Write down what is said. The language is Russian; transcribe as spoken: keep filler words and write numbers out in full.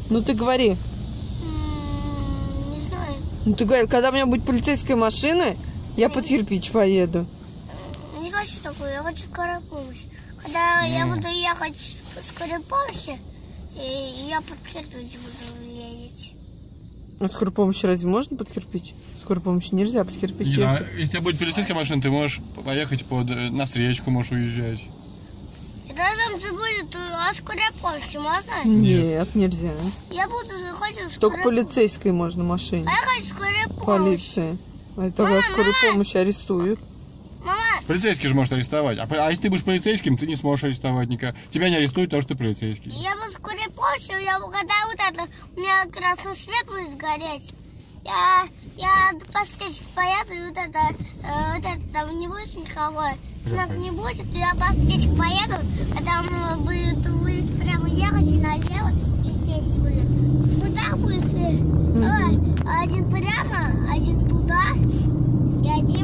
Ну ты говори. Не знаю. Ну ты говори, когда у меня будет полицейская машина, я под кирпич поеду. Не хочу такую, я хочу скорую помощь. Когда mm. я буду ехать в скорой помощи, и я под кирпич буду лезть. А скорую помощь разве можно под кирпич? Скорую помощь нельзя под кирпич. Да, если у тебя будет полицейская машина, ты можешь поехать под, на встречку, можешь уезжать. И даже там же будет, а скорая помощь можно? Нет, Нет нельзя. Я буду хочу скорой... Только полицейской можно машине. А я хочу скорую помощь. Полиция. А тогда скорую помощь арестуют. Мама! Полицейский же может арестовать. А, а если ты будешь полицейским, ты не сможешь арестовать никого. Тебя не арестуют, потому что ты полицейский. Я буду скорой помощи, я когда вот это, у меня красный свет будет гореть. Я, я по встречке поеду, и вот это, э, вот это там не будет никого. Знак не будет, я по встречке поеду, а там будет улица прямо ехать и налево, и здесь будет. Вот так будет. Ой, один